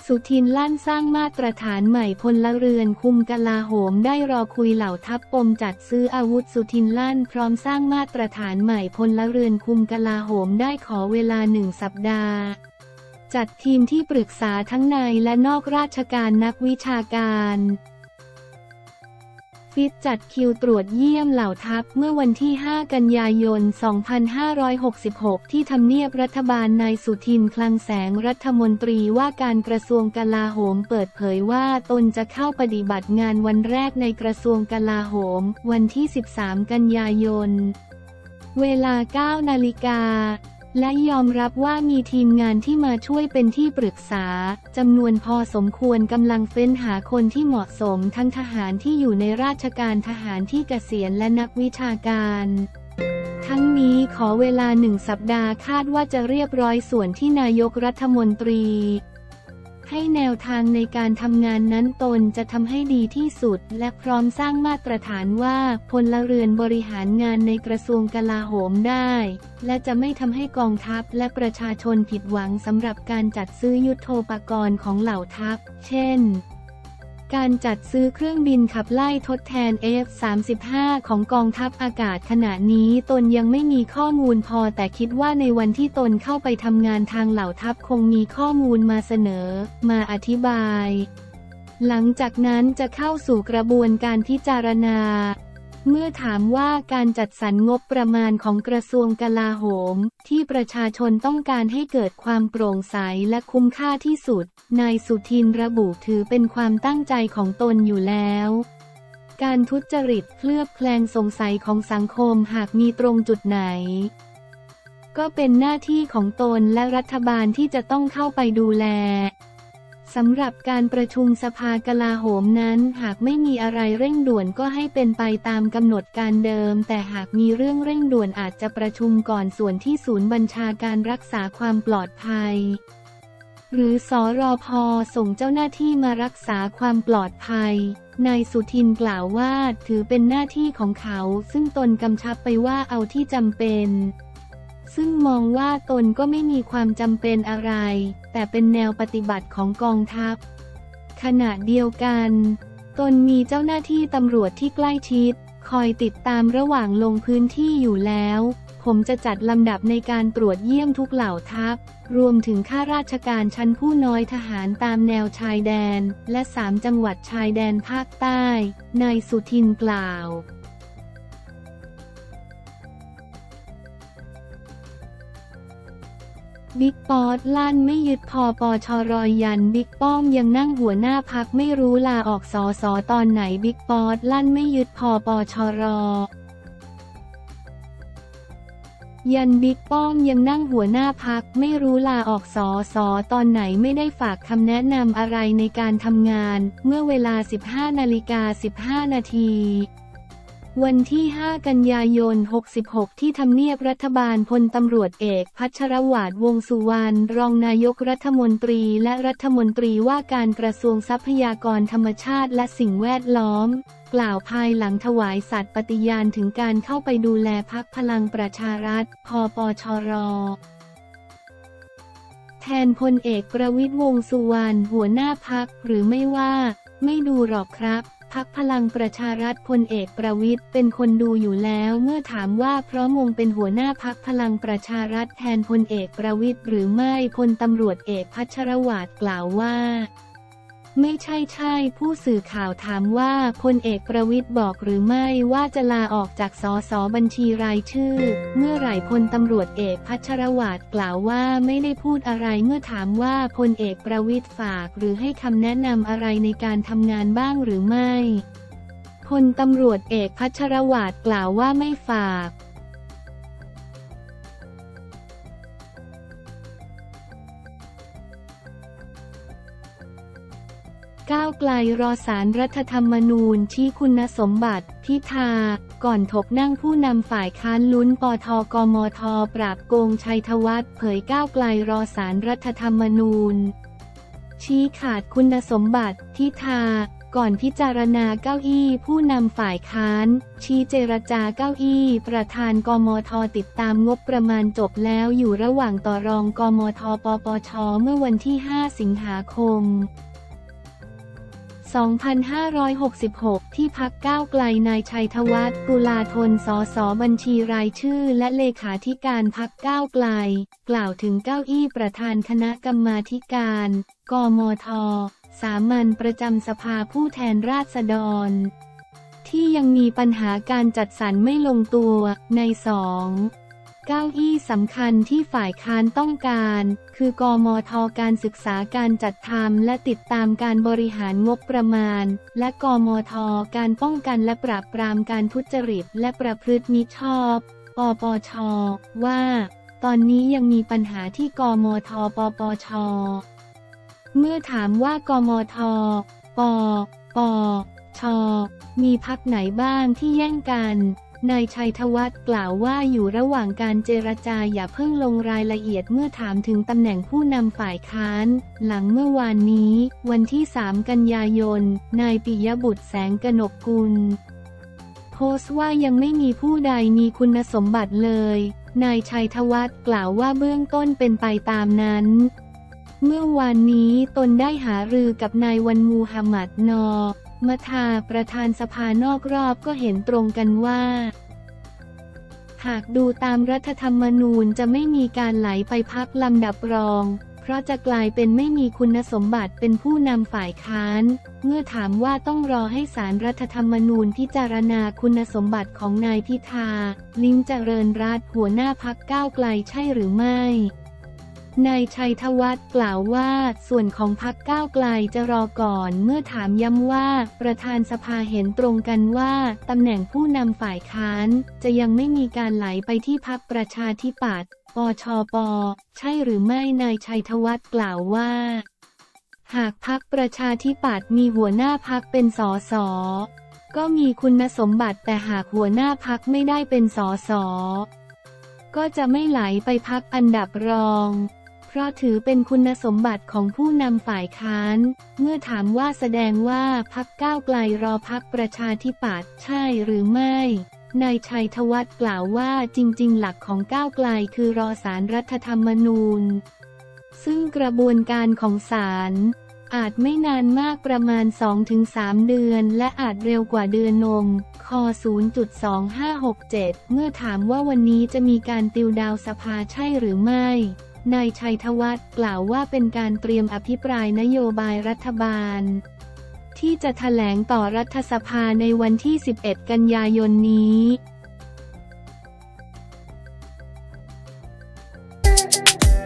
สุทินลั่นสร้างมาตรฐานใหม่พลเรือนคุมกลาโหมได้รอคุยเหล่าทัพปมจัดซื้ออาวุธสุทินลั่นพร้อมสร้างมาตรฐานใหม่พลเรือนคุมกลาโหมได้ขอเวลา1 สัปดาห์จัดทีมที่ปรึกษาทั้งในและนอกราชการนักวิชาการฟิตจัดคิวตรวจเยี่ยมเหล่าทัพเมื่อวันที่ 5 กันยายน 2566 ที่ทำเนียบรัฐบาลนายสุทินคลังแสงรัฐมนตรีว่าการกระทรวงกลาโหมเปิดเผยว่าตนจะเข้าปฏิบัติงานวันแรกในกระทรวงกลาโหมวันที่ 13 กันยายน เวลา 9 นาฬิกาและยอมรับว่ามีทีมงานที่มาช่วยเป็นที่ปรึกษาจำนวนพอสมควรกำลังเฟ้นหาคนที่เหมาะสมทั้งทหารที่อยู่ในราชการทหารที่เกษียณและนักวิชาการทั้งนี้ขอเวลา1 สัปดาห์คาดว่าจะเรียบร้อยส่วนที่นายกรัฐมนตรีให้แนวทางในการทำงานนั้นตนจะทำให้ดีที่สุดและพร้อมสร้างมาตรฐานว่าพลเรือนบริหารงานในกระทรวงกลาโหมได้และจะไม่ทำให้กองทัพและประชาชนผิดหวังสำหรับการจัดซื้อยุทโธปกรณ์ของเหล่าทัพเช่นการจัดซื้อเครื่องบินขับไล่ทดแทน F-35 ของกองทัพอากาศขณะนี้ตนยังไม่มีข้อมูลพอแต่คิดว่าในวันที่ตนเข้าไปทำงานทางเหล่าทัพคงมีข้อมูลมาเสนอมาอธิบายหลังจากนั้นจะเข้าสู่กระบวนการพิจารณาเมื่อถามว่าการจัดสรรงบประมาณของกระทรวงกลาโหมที่ประชาชนต้องการให้เกิดความโปร่งใสและคุ้มค่าที่สุดนายสุทินระบุถือเป็นความตั้งใจของตนอยู่แล้วการทุจริตเคลือบแคลงสงสัยของสังคมหากมีตรงจุดไหนก็เป็นหน้าที่ของตนและรัฐบาลที่จะต้องเข้าไปดูแลสำหรับการประชุมสภากลาโหมนั้นหากไม่มีอะไรเร่งด่วนก็ให้เป็นไปตามกำหนดการเดิมแต่หากมีเรื่องเร่งด่วนอาจจะประชุมก่อนส่วนที่ศูนย์บัญชาการรักษาความปลอดภัยหรือสรพ.ส่งเจ้าหน้าที่มารักษาความปลอดภัยนายสุทินกล่าวว่าถือเป็นหน้าที่ของเขาซึ่งตนกำชับไปว่าเอาที่จำเป็นซึ่งมองว่าตนก็ไม่มีความจำเป็นอะไรแต่เป็นแนวปฏิบัติของกองทัพขณะเดียวกันตนมีเจ้าหน้าที่ตำรวจที่ใกล้ชิดคอยติดตามระหว่างลงพื้นที่อยู่แล้วผมจะจัดลำดับในการตรวจเยี่ยมทุกเหล่าทัพรวมถึงข้าราชการชั้นผู้น้อยทหารตามแนวชายแดนและ3 จังหวัดชายแดนภาคใต้นายสุทินกล่าวบิ๊กป๊อตลั่นไม่ยึดพปชรยันบิ๊กป้อมยังนั่งหัวหน้าพรรคไม่รู้ลาออกสสตอนไหนบิ๊กป๊อตลั่นไม่ยึดพปชรยันบิ๊กป้อมยังนั่งหัวหน้าพรรคไม่รู้ลาออกสสตอนไหนไม่ได้ฝากคำแนะนำอะไรในการทำงานเมื่อเวลา 15:15 นาทีวันที่ 5 กันยายน 66 ที่ทำเนียบรัฐบาลพลตำรวจเอกพัชรวาท วงษ์สุวรรณรองนายกรัฐมนตรีและรัฐมนตรีว่าการกระทรวงทรัพยากรธรรมชาติและสิ่งแวดล้อมกล่าวภายหลังถวายสัตย์ปฏิญาณถึงการเข้าไปดูแลพรรคพลังประชารัฐพปชรแทนพลเอกประวิตร วงษ์สุวรรณหัวหน้าพรรคหรือไม่ว่าไม่ดูหรอกครับพรรคพลังประชารัฐพลเอกประวิตรเป็นคนดูอยู่แล้วเมื่อถามว่าเพราะวงเป็นหัวหน้าพรรคพลังประชารัฐแทนพลเอกประวิตรหรือไม่พลตำรวจเอกพัชรวาทกล่าวว่าไม่ใช่ผู้สื่อข่าวถามว่าพลเอกประวิตรบอกหรือไม่ว่าจะลาออกจากสสบัญชีรายชื่อเมื่อไหร่พลตำรวจเอกพัชรวาทกล่าวว่าไม่ได้พูดอะไรเมื่อถามว่าพลเอกประวิตรฝากหรือให้คำแนะนำอะไรในการทำงานบ้างหรือไม่พลตำรวจเอกพัชรวาทกล่าวว่าไม่ฝากก้าวไกลรอศาลรัฐธรรมนูญชี้คุณสมบัติพิธาก่อนถกนั่งผู้นำฝ่ายค้านลุ้นปทกมทปราบโกงชัยธวัฒน์เผยก้าวไกลรอศาลรัฐธรรมนูญชี้ขาดคุณสมบัติพิธาก่อนพิจารณาเก้าอี้ผู้นำฝ่ายค้านชี้เจรจาเก้าอี้ประธานกมท.ติดตามงบประมาณจบแล้วอยู่ระหว่างต่อรองกมท.ปปช.เมื่อวันที่ 5 สิงหาคม 2566 ที่พรรคก้าวไกลนายชัยธวัฒน์ ตุลาธน สส.บัญชีรายชื่อและเลขาธิการพรรคก้าวไกลกล่าวถึงเก้าอี้ประธานคณะกรรมาธิการกมท.สามัญประจำสภาผู้แทนราษฎรที่ยังมีปัญหาการจัดสรรไม่ลงตัวในเก้าอี้สำคัญที่ฝ่ายค้านต้องการคือกมท.การศึกษาการจัดทำและติดตามการบริหารงบประมาณและกมท.การป้องกันและปราบปรามการทุจริตและประพฤติมิชอบปปช.ว่าตอนนี้ยังมีปัญหาที่กมท.ปปช.เมื่อถามว่ากมท.ปปช.มีพรรคไหนบ้างที่แย่งกันนายชัยธวัฒน์กล่าวว่าอยู่ระหว่างการเจรจาอย่าเพิ่งลงรายละเอียดเมื่อถามถึงตำแหน่งผู้นำฝ่ายค้านหลังเมื่อวานนี้วันที่ 3 กันยายนนายปิยบุตรแสงกนกกุลโพสต์ว่ายังไม่มีผู้ใดมีคุณสมบัติเลยนายชัยธวัฒน์กล่าวว่าเบื้องต้นเป็นไปตามนั้นเมื่อวานนี้ตนได้หารือกับนายวันมูฮัมหมัดมะทาประธานสภานอกรอบก็เห็นตรงกันว่าหากดูตามรัฐธรรมนูญจะไม่มีการไหลไปพรรคลำดับรองเพราะจะกลายเป็นไม่มีคุณสมบัติเป็นผู้นำฝ่ายค้านเมื่อถามว่าต้องรอให้ศาลรัฐธรรมนูญพิจารณาคุณสมบัติของนายพิธา ลิ้มเจริญรัตน์หัวหน้าพรรคก้าวไกลใช่หรือไม่นายชัยธวัฒน์กล่าวว่าส่วนของพรรคก้าวไกลจะรอก่อนเมื่อถามย้ำว่าประธานสภาเห็นตรงกันว่าตำแหน่งผู้นำฝ่ายค้านจะยังไม่มีการไหลไปที่พรรคประชาธิปัตย์ปชปใช่หรือไม่นายชัยธวัฒน์กล่าวว่าหากพรรคประชาธิปัตย์มีหัวหน้าพรรคเป็นสสก็มีคุณสมบัติแต่หากหัวหน้าพรรคไม่ได้เป็นสสก็จะไม่ไหลไปพรรคอันดับรองเพราะถือเป็นคุณสมบัติของผู้นำฝ่ายค้านเมื่อถามว่าแสดงว่าพรรคก้าวไกลรอพรรคประชาธิปัตย์ใช่หรือไม่นายชัยธวัฒน์กล่าวว่าจริงๆหลักของก้าวไกลคือรอศาลรัฐธรรมนูญซึ่งกระบวนการของศาลอาจไม่นานมากประมาณ 2-3 เดือนและอาจเร็วกว่าเดือนค. 0.2567 เมื่อถามว่าวันนี้จะมีการติวดาวสภาใช่หรือไม่นายชัยธวัฒน์กล่าวว่าเป็นการเตรียมอภิปรายนโยบายรัฐบาลที่จะแถลงต่อรัฐสภาในวันที่ 11 กันยายนนี้